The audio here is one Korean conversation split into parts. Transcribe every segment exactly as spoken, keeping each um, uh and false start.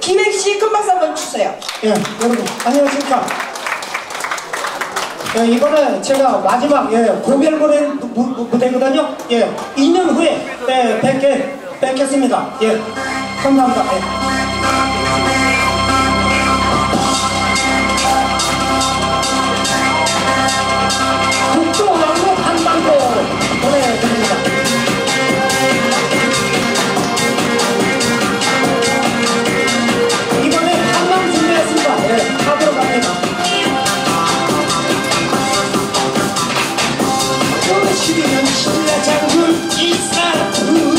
김혜기씨 큰 박수 한번 주세요. 예, 여러분 안녕하십니까. 예, 이번에 제가 마지막 예, 고별 무대, 무, 무대거든요. 예, 이 년 후에 예, 뵙게, 뵙겠습니다. 예, 감사합니다. 예. 국도항로 한반도 보내드립니다. 이번에 한방 준비했습니다. 예, 하도록 합니다. 십이 년 신라장군 이사부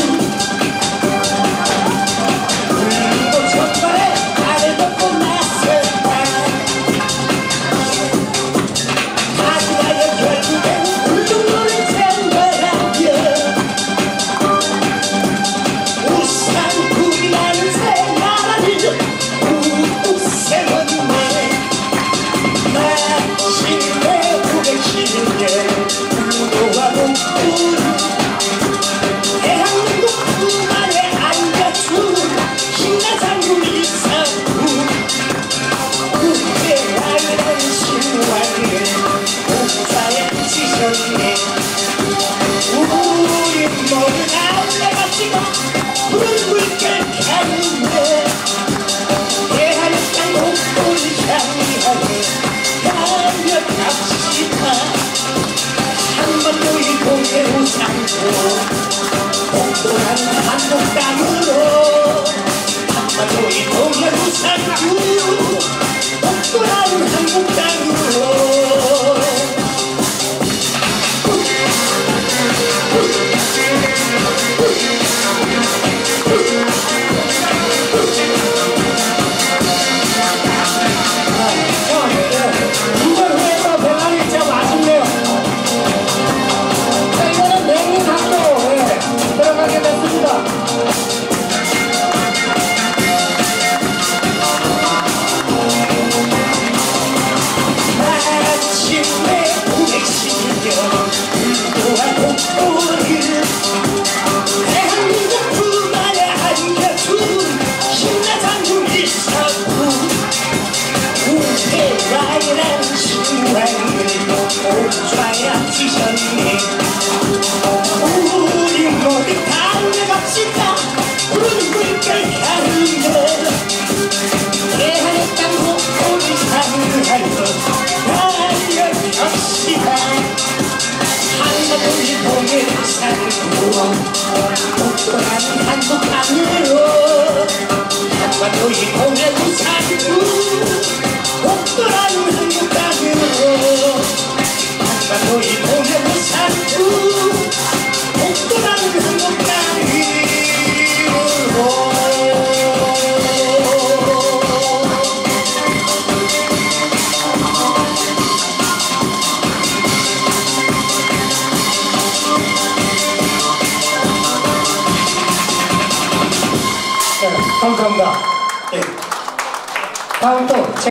울리고 첫발에 아래 덮고 나섰다. 하지마여 결국엔 울릉도를 채운 거라며 우산국이라는 새 나라를 꾹꾹 세웠네. 마침내 오백십일 년 대한민국 품안에 안겨준 신라장군 일사부 국대왕이라는 신왕을 목자에 지셨네. 우리 모두 나올라가지고 푸른 물결 가는데 대한민국 목도를 향하여 달려갑시다. 한번도 이 고개로 삼고 복도한 한국 땅으로 한번도 이 고개로 삼고 복도한 한국 땅으로 이번 회에서 배달이 진짜 맛있네요. 들어가게 됐습니다. 마침내 오백십일 년 울릉도와 독도를 대한민국 품안에 안겨준 신라장군 일사부 우대왕이라는 신왕을 목좌에 지셨네. 우리 모두 달려갑시다. 푸른 물결 가르며 대한의 땅 목도를 향하여 달려갑시다. 한번도 이 고개를 삼고 복도한 한국 땅으로 한번도 이 고개를 삼고 복도한 한국 땅으로 한번도 이 고개를 삼고 복도라는 한국 땅으로. 네, 감사합니다. 예. 다음 또